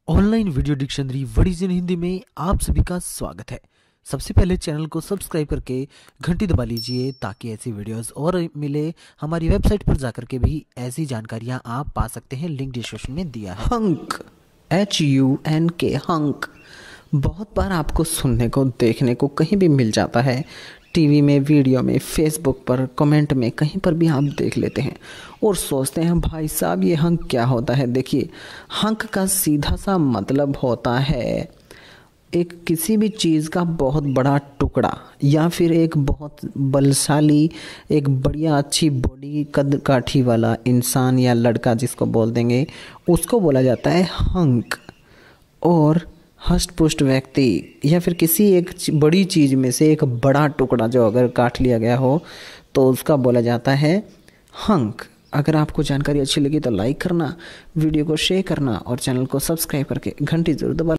Online video dictionary word in Hindi में आप सभी का स्वागत है। सबसे पहले चैनल को सब्सक्राइब करके घंटी दबा लीजिए ताकि ऐसी वीडियोस और मिले। हमारी वेबसाइट पर जाकर के भी ऐसी जानकारियां आप पा सकते हैं, लिंक डिस्क्रिप्शन में दिया है। हंक, HUNK, हंक बहुत बार आपको सुनने को देखने को कहीं भी मिल जाता है। टीवी में, वीडियो में, फेसबुक पर, कमेंट में, कहीं पर भी आप देख लेते हैं और सोचते हैं भाई साहब ये हंक क्या होता है। देखिए, हंक का सीधा सा मतलब होता है एक किसी भी चीज़ का बहुत बड़ा टुकड़ा या फिर एक बहुत बलशाली, एक बढ़िया अच्छी बॉडी कद काठी वाला इंसान या लड़का जिसको बोल देंगे, उसको बोला जाता है हंक। और हष्ट पुष्ट व्यक्ति या फिर किसी एक बड़ी चीज़ में से एक बड़ा टुकड़ा जो अगर काट लिया गया हो तो उसका बोला जाता है हंक। अगर आपको जानकारी अच्छी लगी तो लाइक करना, वीडियो को शेयर करना और चैनल को सब्सक्राइब करके घंटी जरूर दबा।